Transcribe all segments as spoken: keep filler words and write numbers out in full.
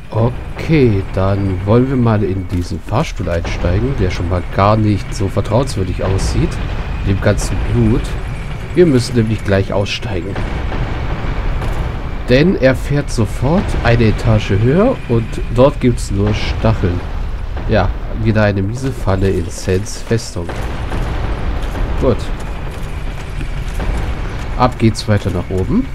Okay, dann wollen wir mal in diesen Fahrstuhl einsteigen, der schon mal gar nicht so vertrauenswürdig aussieht. Mit dem ganzen Blut. Wir müssen nämlich gleich aussteigen. Denn er fährt sofort eine Etage höher und dort gibt es nur Stacheln. Ja, wieder eine miese Falle in Sans Festung. Gut. Ab geht's weiter nach oben.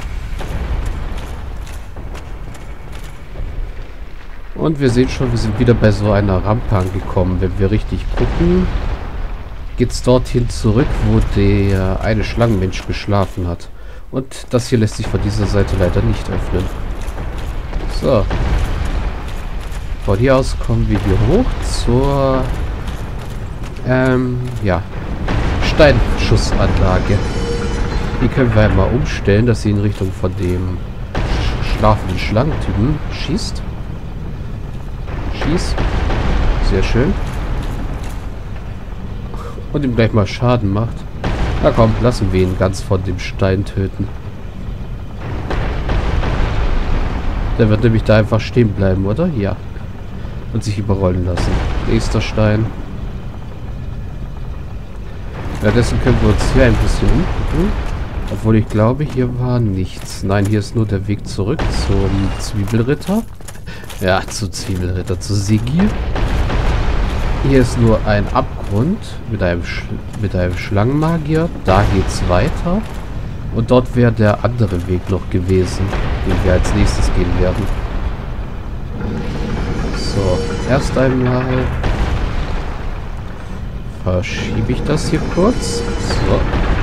Und wir sehen schon, wir sind wieder bei so einer Rampe angekommen. Wenn wir richtig gucken, geht's dorthin zurück, wo der eine Schlangenmensch geschlafen hat. Und das hier lässt sich von dieser Seite leider nicht öffnen. So. Von hier aus kommen wir hier hoch zur ähm, ja, Steinschussanlage. Die können wir einmal umstellen, dass sie in Richtung von dem sch schlafenden Schlangentypen schießt. Schieß. Sehr schön. Und ihm gleich mal Schaden macht. Na komm, lassen wir ihn ganz von dem Stein töten. Der wird nämlich da einfach stehen bleiben, oder? Ja. Und sich überrollen lassen. Nächster Stein. Währenddessen können wir uns hier ein bisschen umgucken. Obwohl ich glaube, hier war nichts. Nein, hier ist nur der Weg zurück zum Zwiebelritter. Ja, zu Zwiebelritter, zu Sigi. Hier ist nur ein Abgrund mit einem, Sch mit einem Schlangenmagier. Da geht's weiter. Und dort wäre der andere Weg noch gewesen, den wir als nächstes gehen werden. So, erst einmal verschiebe ich das hier kurz. So.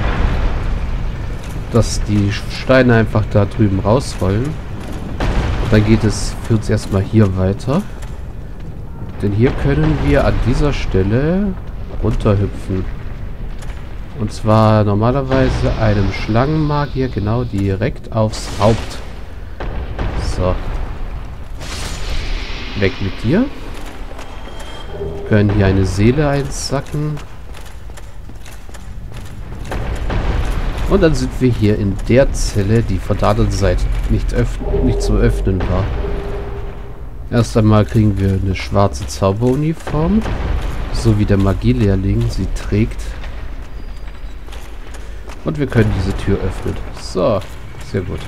Dass die Steine einfach da drüben rausrollen. Und dann geht es für uns erstmal hier weiter. Denn hier können wir an dieser Stelle runterhüpfen. Und zwar normalerweise einem Schlangenmagier genau direkt aufs Haupt. So. Weg mit dir. Wir können hier eine Seele einsacken. Und dann sind wir hier in der Zelle, die von der anderen Seite nicht, nicht zu öffnen war. Erst einmal kriegen wir eine schwarze Zauberuniform, so wie der Magielehrling sie trägt. Und wir können diese Tür öffnen. So, sehr gut.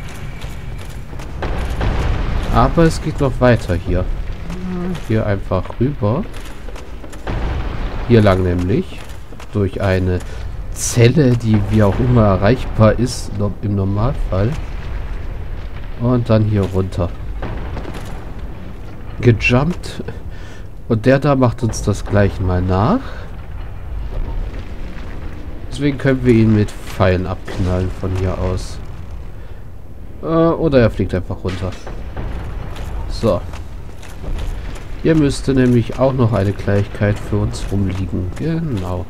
Aber es geht noch weiter hier. Hier einfach rüber. Hier lang nämlich. Durch eine Zelle, die wie auch immer erreichbar ist, im Normalfall. Und dann hier runter. Gejumpt. Und der da macht uns das gleich mal nach. Deswegen können wir ihn mit Pfeilen abknallen von hier aus. Äh, oder er fliegt einfach runter. So. Hier müsste nämlich auch noch eine Kleinigkeit für uns rumliegen. Genau.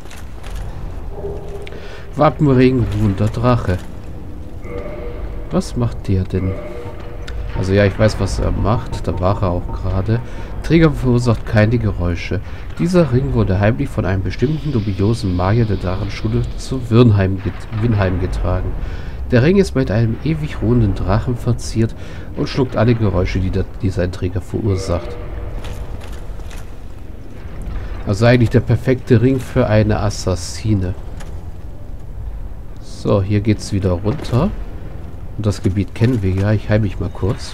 Wappenring, ruhender Drache. Was macht der denn? Also ja, ich weiß, was er macht. Da war er auch gerade. Träger verursacht keine Geräusche. Dieser Ring wurde heimlich von einem bestimmten dubiosen Magier der Drachenschule zu Wirnheim get Winheim getragen. Der Ring ist mit einem ewig ruhenden Drachen verziert und schluckt alle Geräusche, die, der, die sein Träger verursacht. Also eigentlich der perfekte Ring für eine Assassine. So, hier geht's wieder runter. Und das Gebiet kennen wir ja. Ich heile mich mal kurz.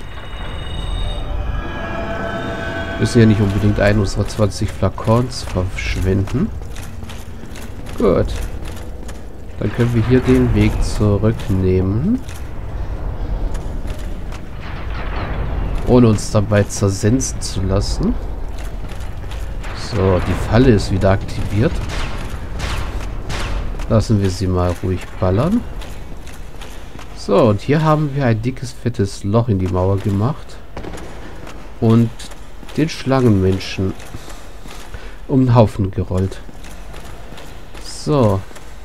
Wir müssen ja nicht unbedingt einen unserer zwanzig Flakons verschwenden. Gut. Dann können wir hier den Weg zurücknehmen. Ohne uns dabei zersenzen zu lassen. So, die Falle ist wieder aktiviert. Lassen wir sie mal ruhig ballern. So, und hier haben wir ein dickes, fettes Loch in die Mauer gemacht. Und den Schlangenmenschen um den Haufen gerollt. So.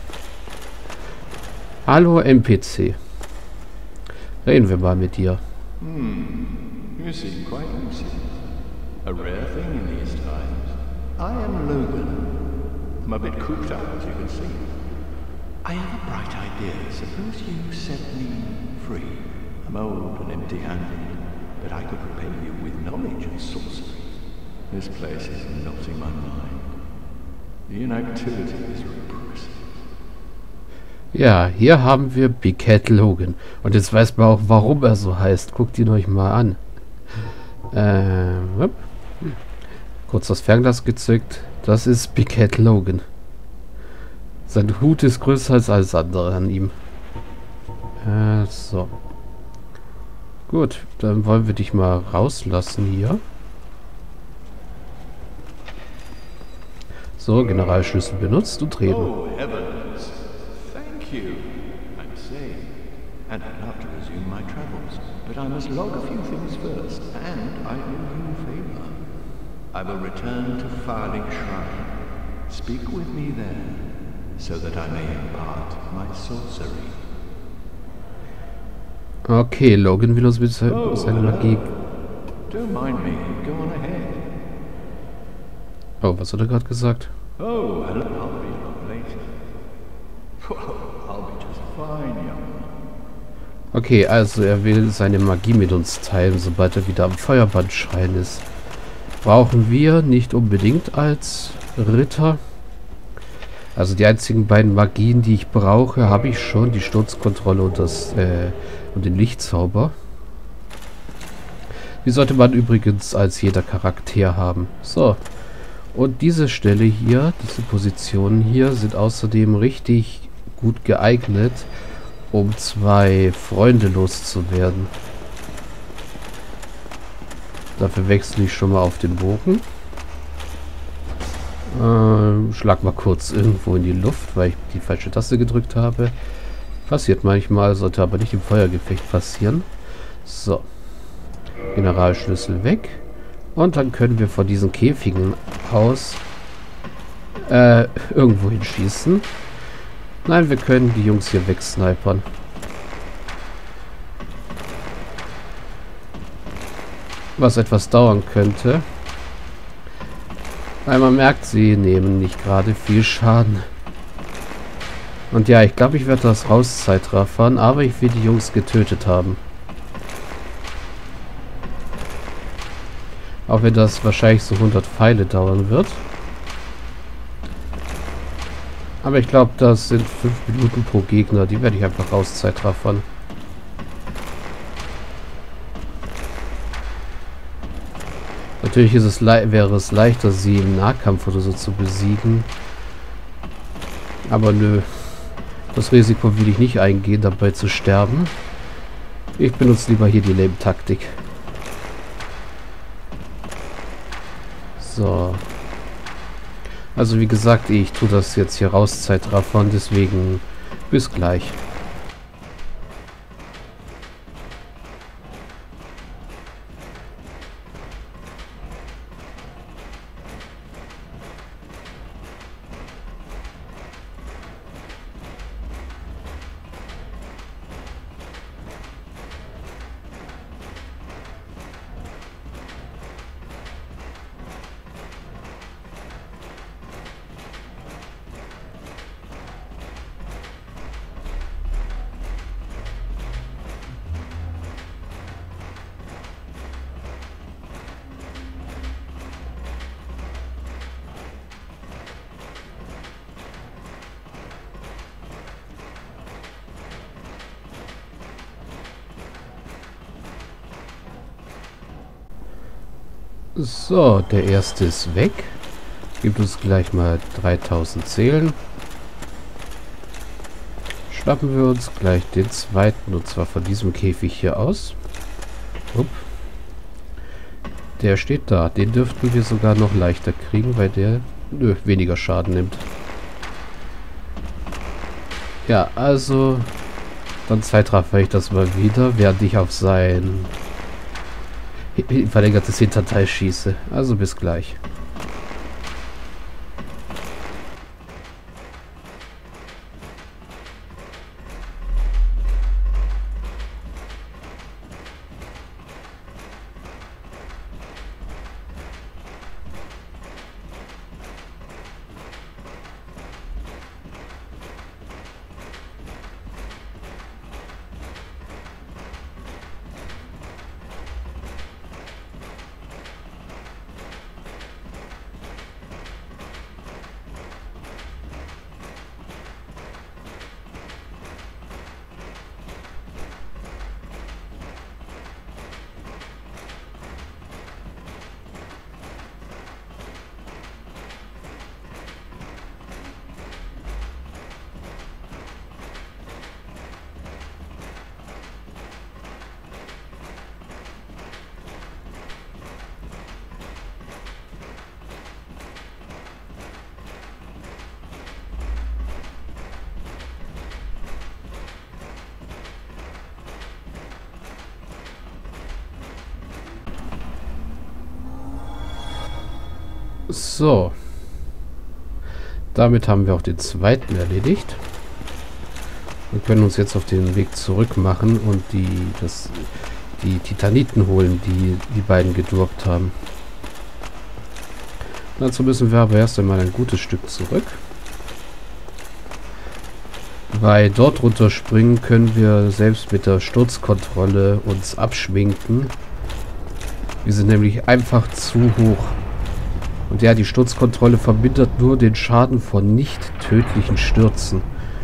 Hallo N P C. Reden wir mal mit dir. Hmm. You seem quite lucid. A rare thing in these times. I am Logan. I'm a bit cooped up, as you can see. I have a bright idea. Suppose you set me free. I'm old and empty-handed. but I could repay you with knowledge of sorcery. This place is not in my mind. The inactivity is repressive. Ja, hier haben wir Big Cat Logan. Und jetzt weiß man auch, warum er so heißt. Guckt ihn euch mal an. Ähm, kurz das Fernglas gezückt. Das ist Big Cat Logan. Sein Hut ist größer als alles andere an ihm. Äh, so. Gut, dann wollen wir dich mal rauslassen hier. So, Generalschlüssel benutzt und reden. Oh, heavens. Thank you. I'm safe. And I'd love to resume my travels. But I must log a few things first. And I owe you a favor. I will return to Farling Shrine. Speak with me there, so that I may impart my sorcery. Okay, Logan will uns mit se Oh, seiner Magie... Don't mind me. Go on ahead. Oh, was hat er gerade gesagt? Oh, hello. I'll be along later. I'll be just fine, young man. Okay, also er will seine Magie mit uns teilen, sobald er wieder am Feuerbandschrein ist. Brauchen wir nicht unbedingt als Ritter. Also die einzigen beiden Magien, die ich brauche, habe ich schon. Die Sturzkontrolle und, das, äh, und den Lichtzauber. Die sollte man übrigens als jeder Charakter haben. So. Und diese Stelle hier, diese Positionen hier, sind außerdem richtig gut geeignet, um zwei Freunde loszuwerden. Dafür wechsle ich schon mal auf den Bogen. Ähm, schlag mal kurz irgendwo in die Luft, weil ich die falsche Taste gedrückt habe. Passiert manchmal, sollte aber nicht im Feuergefecht passieren. So. Generalschlüssel weg. Und dann können wir von diesen Käfigen aus äh, irgendwo hinschießen. Nein, wir können die Jungs hier wegsnipern. Was etwas dauern könnte. Weil man merkt, sie nehmen nicht gerade viel Schaden. Und ja, ich glaube, ich werde das rauszeitraffern, aber ich will die Jungs getötet haben. Auch wenn das wahrscheinlich so hundert Pfeile dauern wird. Aber ich glaube, das sind fünf Minuten pro Gegner. Die werde ich einfach rauszeitraffern. Natürlich ist es wäre es leichter, sie im Nahkampf oder so zu besiegen. Aber nö. Das Risiko will ich nicht eingehen, dabei zu sterben. Ich benutze lieber hier die Leben-Taktik. So. Also wie gesagt, ich tue das jetzt hier raus, Zeitraffern, deswegen bis gleich. So, der erste ist weg. Gibt uns gleich mal dreitausend Seelen. Schnappen wir uns gleich den zweiten, und zwar von diesem Käfig hier aus. Upp. Der steht da. Den dürften wir sogar noch leichter kriegen, weil der nö, weniger Schaden nimmt. Ja, also dann zeitraffe ich das mal wieder, während ich auf sein verlängertes Hinterteil schieße. Also bis gleich. So. Damit haben wir auch den zweiten erledigt. Wir können uns jetzt auf den Weg zurück machen und die, das, die Titaniten holen, die die beiden gedurkt haben. Dazu müssen wir aber erst einmal ein gutes Stück zurück. Weil dort runterspringen können wir selbst mit der Sturzkontrolle uns abschminken. Wir sind nämlich einfach zu hoch. Und ja, die Sturzkontrolle vermindert nur den Schaden von nicht tödlichen Stürzen.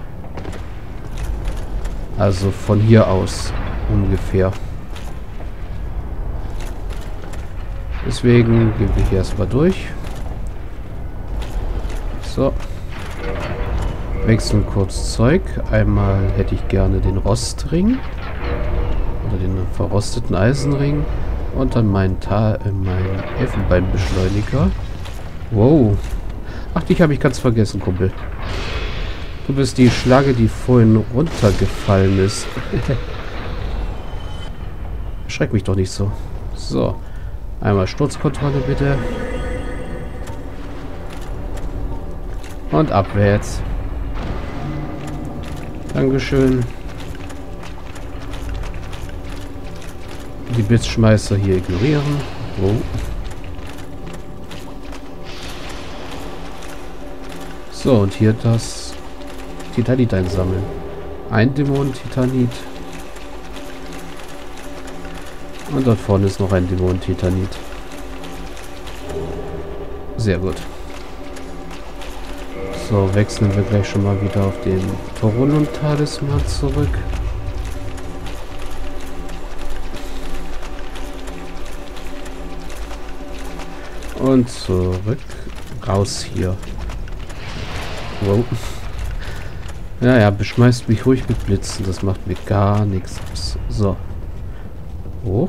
Also von hier aus ungefähr. Deswegen gehen wir hier erstmal durch. So. Wechseln kurz Zeug. Einmal hätte ich gerne den Rostring. Oder den verrosteten Eisenring. Und dann mein, Ta äh, mein Elfenbeinbeschleuniger. Wow. Ach, dich habe ich ganz vergessen, Kumpel. Du bist die Schlange, die vorhin runtergefallen ist. Schreck mich doch nicht so. So. Einmal Sturzkontrolle bitte. Und abwärts. Dankeschön. Die Blitzschmeißer hier ignorieren. Oh. So, und hier das Titanit einsammeln. Ein Dämonen-Titanit. Und dort vorne ist noch ein Dämonen-Titanit. Sehr gut. So, wechseln wir gleich schon mal wieder auf den Torulum-Talisman zurück. Und zurück. Raus hier. Wow. Ja, ja, beschmeißt mich ruhig mit Blitzen. Das macht mir gar nichts. So. Hoch.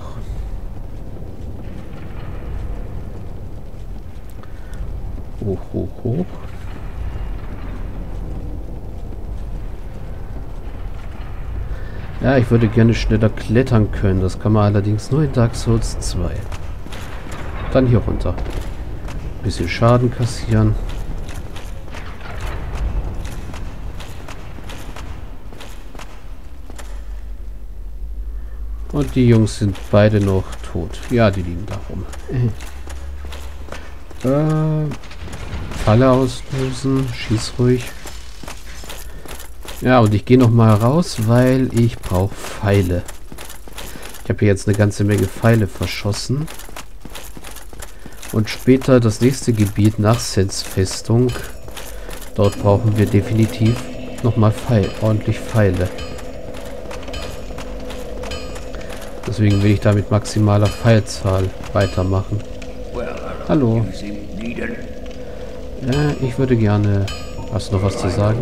Hoch, hoch, hoch. Ja, ich würde gerne schneller klettern können. Das kann man allerdings nur in Dark Souls zwei. Dann hier runter. Bisschen Schaden kassieren. Und die Jungs sind beide noch tot. Ja, die liegen da rum. Äh, Falle auslösen. Schieß ruhig. Ja, und ich gehe noch mal raus, weil ich brauche Pfeile. Ich habe hier jetzt eine ganze Menge Pfeile verschossen. Und später das nächste Gebiet nach Sens Festung. Dort brauchen wir definitiv nochmal Pfeil, ordentlich Pfeile. Deswegen will ich da mit maximaler Pfeilzahl weitermachen. Hallo. Ja, ich würde gerne... Hast du noch was zu sagen?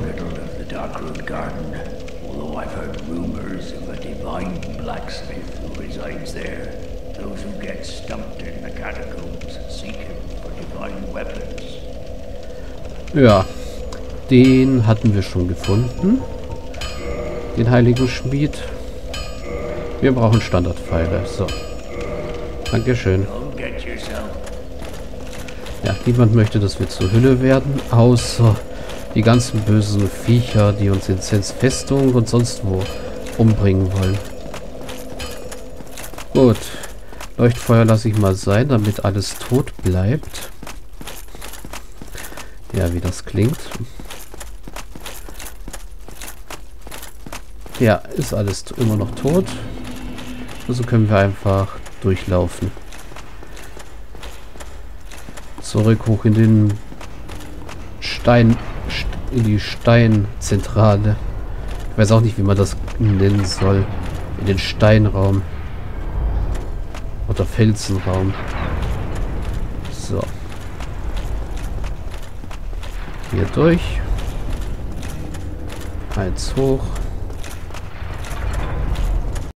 Ja, den hatten wir schon gefunden. Den heiligen Schmied. Wir brauchen Standardpfeile. So. Dankeschön. Ja, niemand möchte, dass wir zur Hülle werden, außer die ganzen bösen Viecher, die uns in Sens Festung und sonst wo umbringen wollen. Gut. Leuchtfeuer lasse ich mal sein, damit alles tot bleibt. Ja, wie das klingt. Ja, ist alles immer noch tot. Also können wir einfach durchlaufen. Zurück hoch in den Stein, in die Steinzentrale. Ich weiß auch nicht, wie man das nennen soll. In den Steinraum. Oder Felsenraum. So. Hier durch. Eins hoch.